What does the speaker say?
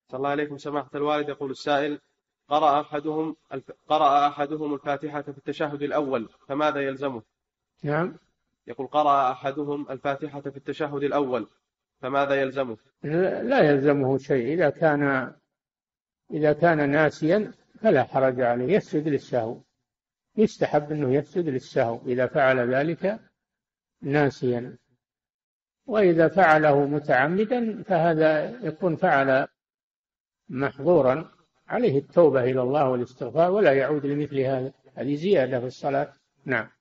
صلى الله عليكم سماحة الوالد. يقول السائل: قرأ أحدهم الفاتحة في التشهد الأول، فماذا يلزمه؟ نعم. يقول: قرأ أحدهم الفاتحة في التشهد الأول، فماذا يلزمه؟ لا يلزمه شيء. إذا كان ناسيا فلا حرج عليه، يسجد للسهو. يستحب أنه يسجد للسهو إذا فعل ذلك ناسيا. وإذا فعله متعمدا فهذا يكون فعل محظورا، عليه التوبة إلى الله والاستغفار ولا يعود لمثل هذا. هذه زيادة في الصلاة. نعم.